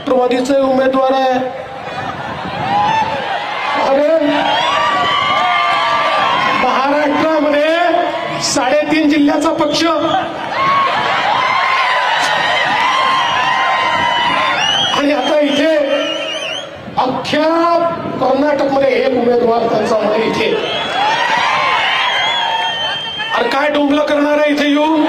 राष्ट्रवादीचे उमेदवार आहे। अरे महाराष्ट्रामध्ये 3.5 जिल्ह्याचा पक्ष आणि आता इथे अख्ख्या कर्नाटकमध्ये एक उमेदवार त्यांचा मध्ये इथे। अरे काय डोंबलं करणार आहे इथे येऊन?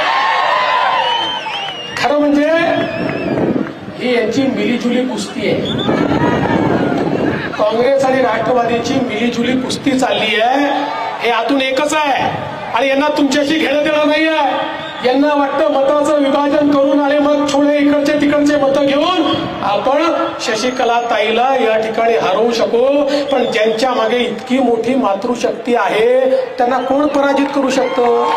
खरं म्हणजे ही यांची मिलीजुली कुस्ती आहे। काँग्रेस आणि राष्ट्रवादीची मिलीजुली कुस्ती चालली आहे। हे आतून एकच आहे आणि यांना तुमच्याशी घेणं देणं नाही आहे। यांना वाटतं मताचं विभाजन करून आले मग थोडे इकडचे तिकडचे मतं घेऊन आपण शशिकला ताईला या ठिकाणी हरवू शकू। पण ज्यांच्या मागे इतकी मोठी मातृशक्ती आहे त्यांना कोण पराजित करू शकतं?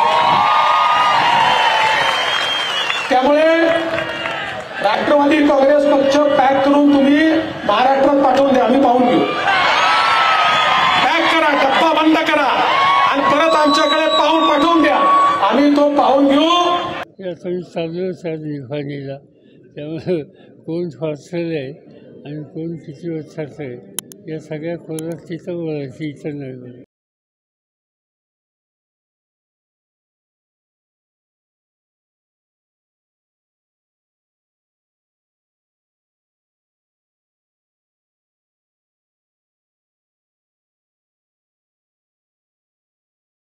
त्यामुळे राष्ट्रवादी काँग्रेस पक्ष पॅक करून तुम्ही महाराष्ट्रात पाठवून द्या, आम्ही पाहून घेऊ। पॅक करा, डब्बा बंद करा आणि परत आमच्याकडे पाठवून द्या, आम्ही तो पाहून घेऊ। चालूच आहे निभाणीला, त्यामुळे कोण फासलं आहे आणि कोण किती वर्षाचं आहे या सगळ्या खोलात तिथं बोलायचं, इथं नाही बोलायचं।